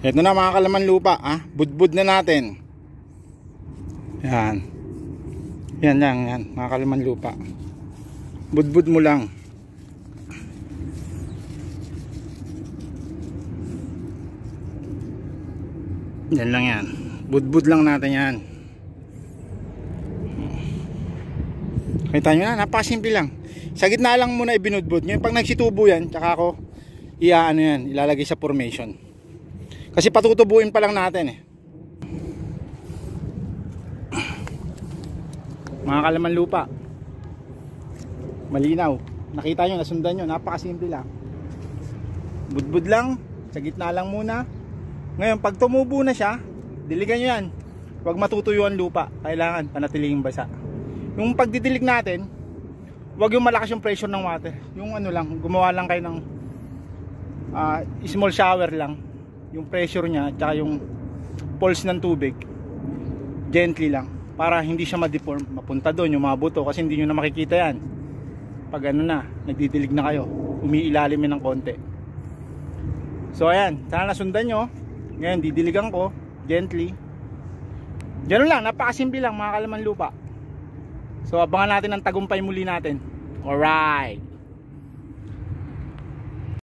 Ito na mga kalaman lupa, budbud na natin. Yan. Yan lang, yan mga kalaman lupa. Budbud mo lang. Yan lang yan. Budbud lang natin yan. Kita nyo na, napakasimple lang. Sa gitna lang muna ibinudbud. Ngayon pag nagsitubo yan, tsaka ako yan, ilalagay sa formation. Kasi patutubuin pa lang natin mga kalaman lupa. Malinaw. Nakita nyo, nasundan nyo. Napakasimple lang. Budbud lang. Sa gitna lang muna. Ngayon pag tumubo na siya, diligan nyo yan. Huwag matutuyo ang lupa. Kailangan panatiling basa. Yung pagdidilig natin, huwag yung malakas yung pressure ng water. Yung ano lang, gumawa lang kayo ng small shower lang. Yung pressure nya, tsaka yung pulse ng tubig, gently lang. Para hindi siya ma-deform. Mapunta doon yung mga buto. Kasi hindi nyo na makikita yan. Pag ano na, nagdidilig na kayo, umiilalim ng konti. So ayan, sana nasundan nyo. Ngayon, didiligan ko, gently. Ganun lang, napakasimple lang mga kalaman lupa. So abangan natin ang tagumpay muli natin. Alright.